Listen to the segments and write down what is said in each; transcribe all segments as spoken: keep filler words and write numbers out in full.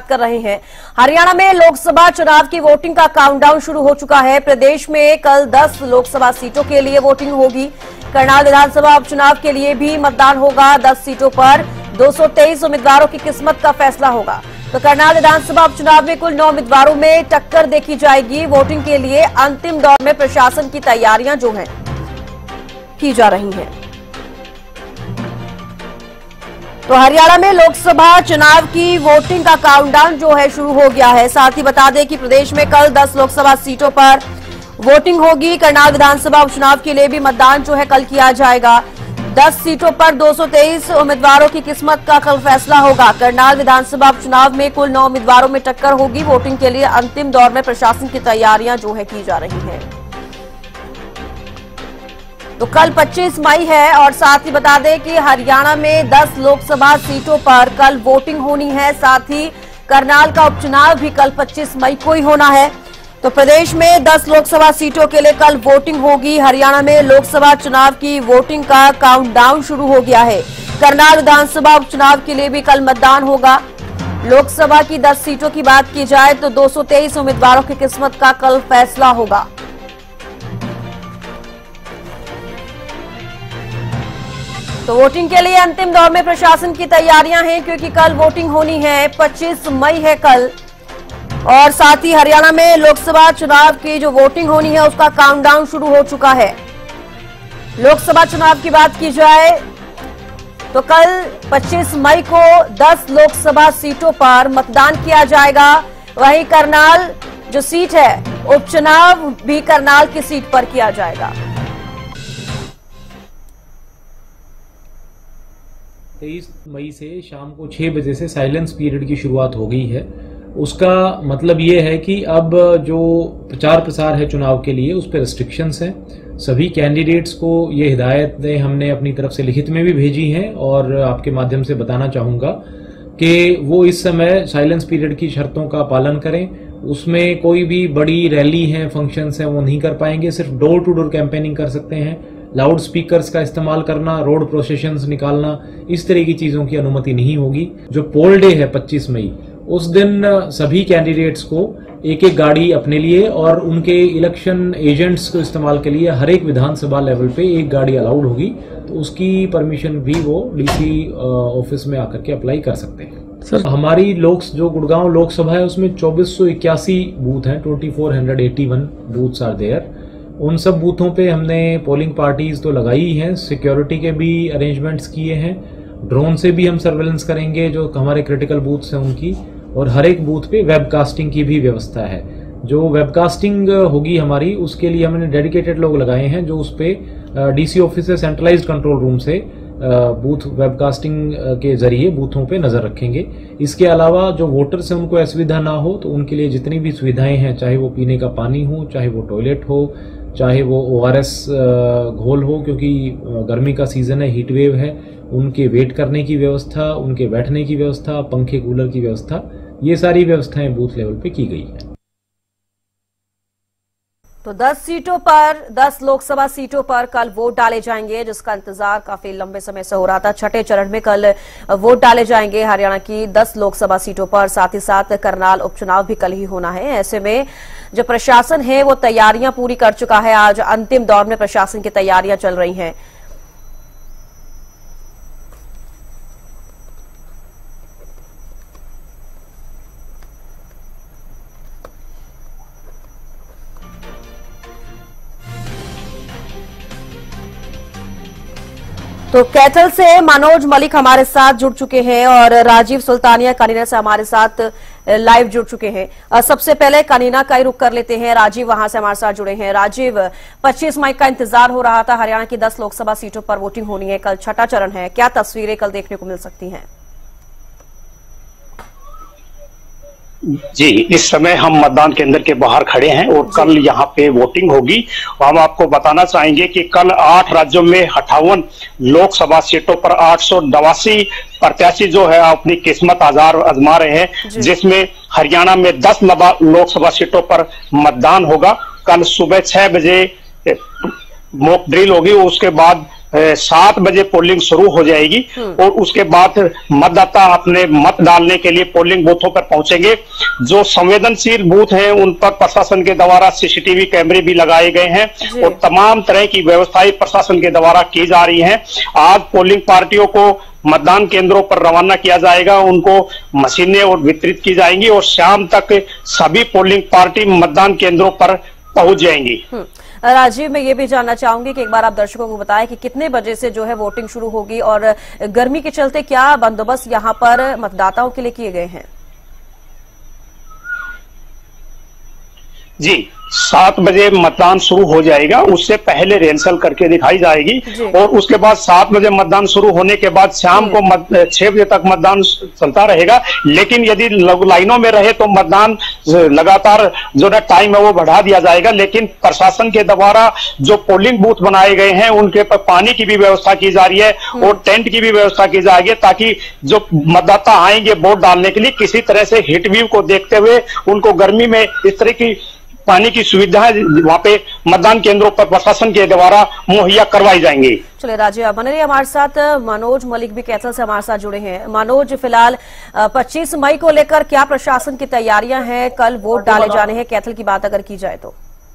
कर रहे हैं। हरियाणा में लोकसभा चुनाव की वोटिंग का काउंटडाउन शुरू हो चुका है। प्रदेश में कल दस लोकसभा सीटों के लिए वोटिंग होगी। करनाल विधानसभा उपचुनाव के लिए भी मतदान होगा। दस सीटों पर दो सौ तेईस उम्मीदवारों की किस्मत का फैसला होगा। तो करनाल विधानसभा उपचुनाव में कुल नौ उम्मीदवारों में टक्कर देखी जाएगी। वोटिंग के लिए अंतिम दौर में प्रशासन की तैयारियां जो हैं की जा रही हैं। तो हरियाणा में लोकसभा चुनाव की वोटिंग का काउंटडाउन जो है शुरू हो गया है। साथ ही बता दें कि प्रदेश में कल दस लोकसभा सीटों पर वोटिंग होगी। करनाल विधानसभा उपचुनाव के लिए भी मतदान जो है कल किया जाएगा। दस सीटों पर दो सौ तेईस उम्मीदवारों की किस्मत का कल फैसला होगा। करनाल विधानसभा उपचुनाव में कुल नौ उम्मीदवारों में टक्कर होगी। वोटिंग के लिए अंतिम दौर में प्रशासन की तैयारियां जो है की जा रही हैं। तो कल पच्चीस मई है और साथ ही बता दें कि हरियाणा में दस लोकसभा सीटों पर कल वोटिंग होनी है। साथ ही करनाल का उपचुनाव भी कल पच्चीस मई को ही होना है। तो प्रदेश में दस लोकसभा सीटों के लिए कल वोटिंग होगी। हरियाणा में लोकसभा चुनाव की वोटिंग का काउंटडाउन शुरू हो गया है। करनाल विधानसभा उपचुनाव के लिए भी कल मतदान होगा। लोकसभा की दस सीटों की बात की जाए तो दो सौ तेईस उम्मीदवारों की किस्मत का कल फैसला होगा। तो वोटिंग के लिए अंतिम दौर में प्रशासन की तैयारियां हैं, क्योंकि कल वोटिंग होनी है। पच्चीस मई है कल। और साथ ही हरियाणा में लोकसभा चुनाव की जो वोटिंग होनी है उसका काउंटडाउन शुरू हो चुका है। लोकसभा चुनाव की बात की जाए तो कल पच्चीस मई को दस लोकसभा सीटों पर मतदान किया जाएगा। वहीं करनाल जो सीट है उपचुनाव भी करनाल की सीट पर किया जाएगा। तेईस मई से शाम को छह बजे से साइलेंस पीरियड की शुरुआत हो गई है। उसका मतलब ये है कि अब जो प्रचार प्रसार है चुनाव के लिए उस पर रिस्ट्रिक्शंस हैं। सभी कैंडिडेट्स को ये हिदायतें हमने अपनी तरफ से लिखित में भी भेजी हैं और आपके माध्यम से बताना चाहूँगा कि वो इस समय साइलेंस पीरियड की शर्तों का पालन करें। उसमें कोई भी बड़ी रैली है, फंक्शंस हैं, वो नहीं कर पाएंगे। सिर्फ डोर टू डोर कैंपेनिंग कर सकते हैं। लाउड स्पीकर्स का इस्तेमाल करना, रोड प्रोसेशंस निकालना, इस तरह की चीज़ों की अनुमति नहीं होगी। जो पोल डे है पच्चीस मई, उस दिन सभी कैंडिडेट्स को एक एक गाड़ी अपने लिए और उनके इलेक्शन एजेंट्स को इस्तेमाल के लिए हर एक विधानसभा लेवल पे एक गाड़ी अलाउड होगी। तो उसकी परमिशन भी वो डीसी ऑफिस में आकर के अप्लाई कर सकते हैं। सर, हमारी लोक जो गुड़गांव लोकसभा है उसमें चौबीस सौ इक्यासी बूथ हैं, twenty four hundred eighty one booths are there. उन सब बूथों पे हमने पोलिंग पार्टीज तो लगाई हैं, सिक्योरिटी के भी अरेंजमेंट्स किए हैं। ड्रोन से भी हम सर्वेलेंस करेंगे जो हमारे क्रिटिकल बूथ्स हैं उनकी, और हर एक बूथ पे वेबकास्टिंग की भी व्यवस्था है। जो वेबकास्टिंग होगी हमारी, उसके लिए हमने डेडिकेटेड लोग लगाए हैं जो उस पे डीसी ऑफिस से सेंट्रलाइज्ड कंट्रोल रूम से बूथ वेबकास्टिंग के जरिए बूथों पे नजर रखेंगे। इसके अलावा जो वोटर्स हैं उनको असुविधा ना हो तो उनके लिए जितनी भी सुविधाएं हैं, चाहे वो पीने का पानी हो, चाहे वो टॉयलेट हो, चाहे वो ओआरएस घोल हो, क्योंकि गर्मी का सीजन है, हीट वेव है, उनके वेट करने की व्यवस्था, उनके बैठने की व्यवस्था, पंखे कूलर की व्यवस्था, ये सारी व्यवस्थाएं बूथ लेवल पे की गई है। तो दस सीटों पर, दस लोकसभा सीटों पर कल वोट डाले जाएंगे, जिसका इंतजार काफी लंबे समय से हो रहा था। छठे चरण में कल वोट डाले जाएंगे हरियाणा की दस लोकसभा सीटों पर। साथ ही साथ करनाल उपचुनाव भी कल ही होना है। ऐसे में जो प्रशासन है वो तैयारियां पूरी कर चुका है। आज अंतिम दौर में प्रशासन की तैयारियां चल रही हैं। तो कैथल से मनोज मलिक हमारे साथ जुड़ चुके हैं और राजीव सुल्तानिया कनीना से हमारे साथ लाइव जुड़ चुके हैं। सबसे पहले कनीना का ही रुख कर लेते हैं। राजीव वहां से हमारे साथ जुड़े हैं। राजीव, पच्चीस मई का इंतजार हो रहा था। हरियाणा की दस लोकसभा सीटों पर वोटिंग होनी है। कल छठा चरण है। क्या तस्वीरें कल देखने को मिल सकती हैं? जी, इस समय हम मतदान केंद्र के बाहर खड़े हैं और कल यहाँ पे वोटिंग होगी। हम आपको बताना चाहेंगे कि कल आठ राज्यों में अट्ठावन लोकसभा सीटों पर आठ सौ नवासी प्रत्याशी जो है अपनी किस्मत आजार आजमा रहे हैं, जिसमें हरियाणा में दस लोकसभा सीटों पर मतदान होगा। कल सुबह छह बजे मॉक ड्रिल होगी, उसके बाद सात बजे पोलिंग शुरू हो जाएगी और उसके बाद मतदाता अपने मत डालने के लिए पोलिंग बूथों पर पहुंचेंगे। जो संवेदनशील बूथ हैं उन पर प्रशासन के द्वारा सीसीटीवी कैमरे भी लगाए गए हैं और तमाम तरह की व्यवस्थाएं प्रशासन के द्वारा की जा रही हैं। आज पोलिंग पार्टियों को मतदान केंद्रों पर रवाना किया जाएगा, उनको मशीनें और वितरित की जाएंगी और शाम तक सभी पोलिंग पार्टी मतदान केंद्रों पर पहुंच जाएंगी। राजीव, मैं ये भी जानना चाहूंगी कि एक बार आप दर्शकों को बताएं कि कितने बजे से जो है वोटिंग शुरू होगी और गर्मी के चलते क्या बंदोबस्त यहां पर मतदाताओं के लिए किए गए हैं? जी, सात बजे मतदान शुरू हो जाएगा, उससे पहले रिहर्सल करके दिखाई जाएगी और उसके बाद सात बजे मतदान शुरू होने के बाद शाम को छह बजे तक मतदान चलता रहेगा। लेकिन यदि लाइनों में रहे तो मतदान लगातार जो ना टाइम है वो बढ़ा दिया जाएगा। लेकिन प्रशासन के द्वारा जो पोलिंग बूथ बनाए गए हैं उनके पर पानी की भी व्यवस्था की जा रही है और टेंट की भी व्यवस्था की जाएगी ताकि जो मतदाता आएंगे वोट डालने के लिए किसी तरह से हीट वेव को देखते हुए उनको गर्मी में इस तरह की पानी की सुविधाएं वहां पे मतदान केंद्रों पर प्रशासन के द्वारा मुहैया करवाई जाएंगी। चलिए राजीव, आप बने रहिए हमारे साथ। मनोज मलिक भी कैथल से हमारे साथ जुड़े हैं। मनोज, फिलहाल पच्चीस मई को लेकर क्या प्रशासन की तैयारियां हैं? कल वोट डाले जाने हैं कैथल की बात अगर की जाए तो।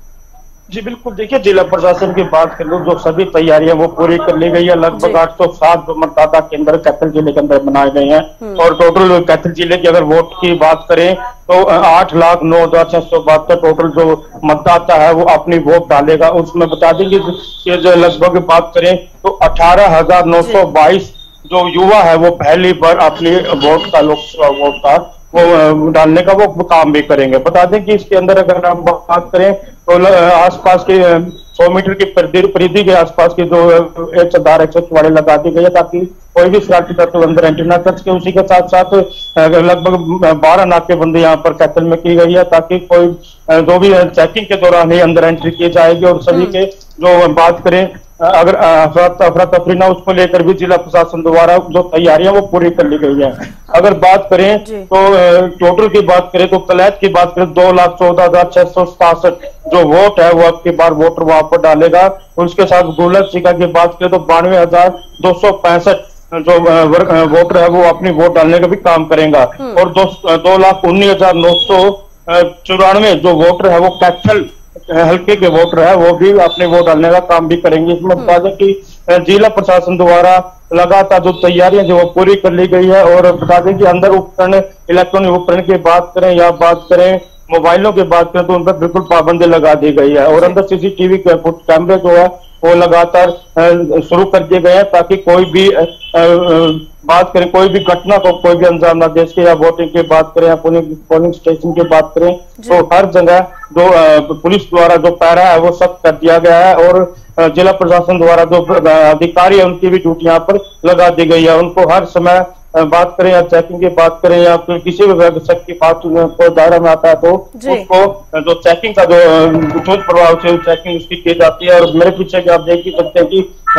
जी बिल्कुल, देखिए जिला प्रशासन की बात करें जो सभी तैयारियां वो पूरी कर ली गई है। लगभग आठ सौ सात जो मतदाता केंद्र कैथल जिले के अंदर बनाए गए हैं और टोटल कैथल जिले की अगर वोट की बात करें तो आठ लाख नौ हजार छह सौ बहत्तर टोटल जो मतदाता है वो अपनी वोट डालेगा। उसमें बता देंगे कि जो लगभग बात करें तो अठारह हजार नौ सौ बाईस जो युवा है वो पहली बार अपनी वोट का लोकसभा वोट का वो डालने का वो काम भी करेंगे। बता दें कि इसके अंदर अगर हम बात करें तो आसपास के सौ मीटर की परिधि के आसपास की जो एक सौ दार एक सौ चौवाड़े लगा दी गई है ताकि कोई भी शरारती तत्व अंदर एंट्री न कर सके। उसी के साथ साथ लगभग बारह नाकेबंदी यहाँ पर कैथल में की गई है ताकि कोई जो भी चेकिंग के दौरान ही अंदर एंट्री की जाएगी। और सभी के जो बात करें अगर अफरा तफरी ना उसको लेकर भी जिला प्रशासन द्वारा जो तैयारियां वो पूरी कर ली गई है। अगर बात करें तो टोटल की बात करें तो कलैत की बात करें दो लाख चौदह हजार छह सौ सतासठ जो वोट है वो अब की बार वोटर वहां पर डालेगा। उसके साथ गुलक सिका की बात करें तो बानवे हजार दो सौ पैंसठ जो वोटर है वो अपनी वोट डालने का भी काम करेगा। और दो, दो लाख उन्नीस हजार नौ सौ चौरानवे जो वोटर है वो कैथल हल्के के वोटर है वो भी अपने वोट डालने का काम भी करेंगे। इसमें बता दें कि जिला प्रशासन द्वारा लगातार जो तैयारियां जो वो पूरी कर ली गई है। और बता दें कि अंदर उपकरण इलेक्ट्रॉनिक उपकरण की बात करें या बात करें मोबाइलों की बात करें तो उन पर बिल्कुल पाबंदी लगा दी गई है। और अंदर सीसीटीवी कैमरे जो है वो लगातार शुरू कर दिए गए हैं ताकि कोई भी बात करें कोई भी घटना को कोई भी अंजाम ना दे सके। या वोटिंग की बात करें या पोलिंग स्टेशन की बात करें तो हर जगह जो पुलिस द्वारा जो पैरा है वो सख्त कर दिया गया है। और जिला प्रशासन द्वारा जो अधिकारी है उनकी भी ड्यूटी यहाँ पर लगा दी गई है। उनको हर समय बात करें या चेकिंग की बात करें या फिर किसी भी शख्स की बात को दायरा में आता है तो उसको जो चेकिंग का जो ठोस प्रभाव से चेकिंग उसकी की जाती है। और मेरे पीछे भी आप देख ही सकते हैं कि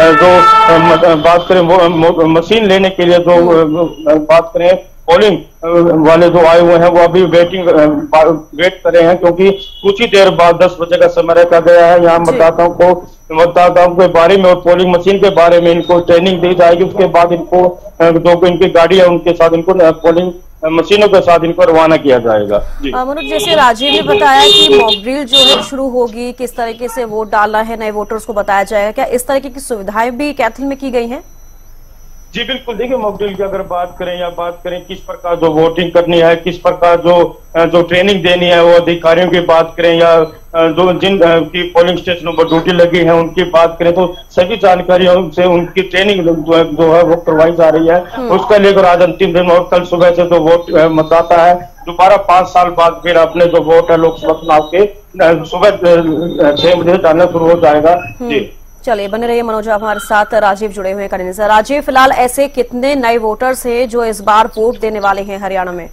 जो बात करें वो मशीन लेने के लिए जो बात करें पोलिंग वाले जो आए हुए हैं वो अभी वेटिंग वेट कर रहे हैं क्योंकि कुछ ही देर बाद दस बजे का समय रखा गया है। यहाँ मतदाताओं को मतदाताओं के बारे में और पोलिंग मशीन के बारे में इनको ट्रेनिंग दी जाएगी। उसके बाद इनको जो इनकी गाड़ी है उनके साथ इनको पोलिंग मशीनों के साथ इनको रवाना किया जाएगा। मनोज, जैसे राजीव ने बताया कि मॉक ड्रिल जो है शुरू होगी, किस तरीके से वोट डालना है नए वोटर्स को बताया जाएगा, क्या इस तरीके की सुविधाएं भी कैथल में की गई हैं? जी बिल्कुल, देखिए मॉक ड्रिल की अगर बात करें या बात करें किस प्रकार जो वोटिंग करनी है, किस प्रकार जो जो ट्रेनिंग देनी है वो अधिकारियों की बात करें या जो जिन की पोलिंग स्टेशनों पर ड्यूटी लगी है उनकी बात करें तो सभी जानकारियों से उनकी ट्रेनिंग जो है वो करवाई जा रही है। उसका लेकर आज अंतिम दिन और कल सुबह से जो वोट मतदाता है दोबारा पांच साल बाद फिर अपने जो वोट है लोकसभा चुनाव के सुबह छह बजे डालना शुरू हो जाएगा। जी चलिए बने रहिए मनोज, हमारे साथ राजीव जुड़े हुए हैं करेंगे सर। राजीव, फिलहाल ऐसे कितने नए वोटर्स हैं जो इस बार वोट देने वाले हैं हरियाणा में?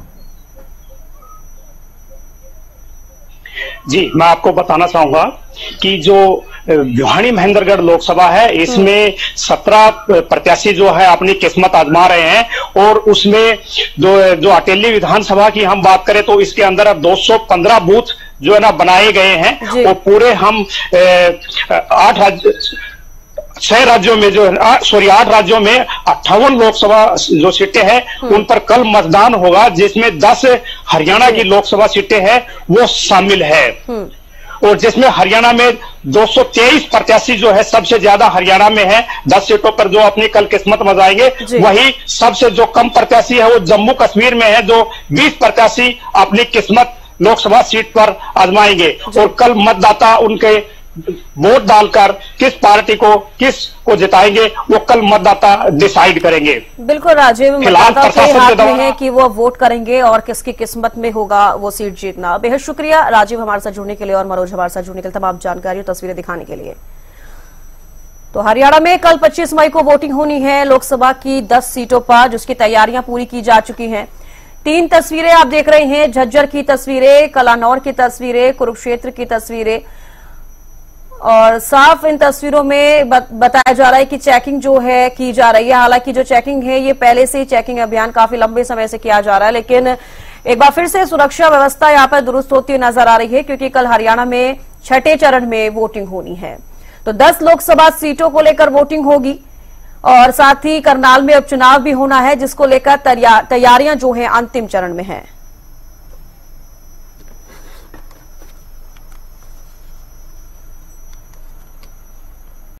जी मैं आपको बताना चाहूंगा कि जो भिवानी महेंद्रगढ़ लोकसभा है इसमें सत्रह प्रत्याशी जो है अपनी किस्मत आजमा रहे हैं। और उसमें जो जो अटेली विधानसभा की हम बात करें तो इसके अंदर अब दो सौ पंद्रह बूथ जो है ना बनाए गए हैं। और पूरे हम आठ छह राज्यों में जो सॉरी आठ राज्यों में अट्ठावन लोकसभा जो सीटें हैं उन पर कल मतदान होगा, जिसमें दस हरियाणा की लोकसभा सीटें हैं वो शामिल है, और जिसमें हरियाणा में दो सौ तेईस प्रत्याशी जो है सबसे ज्यादा हरियाणा में है, दस सीटों पर जो अपनी कल किस्मत मजाएंगे। वही सबसे जो कम प्रत्याशी है वो जम्मू कश्मीर में है, जो बीस प्रत्याशी अपनी किस्मत लोकसभा सीट पर आजमाएंगे, और कल मतदाता उनके वोट डालकर किस पार्टी को किस को जिताएंगे वो कल मतदाता डिसाइड करेंगे। बिल्कुल राजीव, मतदाताओं के हाथ में है कि वो वोट करेंगे और किसकी किस्मत में होगा वो सीट जीतना। बेहद शुक्रिया राजीव हमारे साथ जुड़ने के लिए और मनोज हमारे साथ जुड़ने के लिए, तमाम जानकारी और तस्वीरें दिखाने के लिए। तो हरियाणा में कल पच्चीस मई को वोटिंग होनी है लोकसभा की दस सीटों पर, जिसकी तैयारियां पूरी की जा चुकी हैं। तीन तस्वीरें आप देख रहे हैं, झज्जर की तस्वीरें, कलानौर की तस्वीरें, कुरुक्षेत्र की तस्वीरें, और साफ इन तस्वीरों में बताया जा रहा है कि चेकिंग जो है की जा रही है। हालांकि जो चेकिंग है ये पहले से ही चेकिंग अभियान काफी लंबे समय से किया जा रहा है, लेकिन एक बार फिर से सुरक्षा व्यवस्था यहां पर दुरुस्त होती हुई नजर आ रही है, क्योंकि कल हरियाणा में छठे चरण में वोटिंग होनी है। तो दस लोकसभा सीटों को लेकर वोटिंग होगी और साथ ही करनाल में उपचुनाव भी होना है, जिसको लेकर तैयारियां जो है अंतिम चरण में है।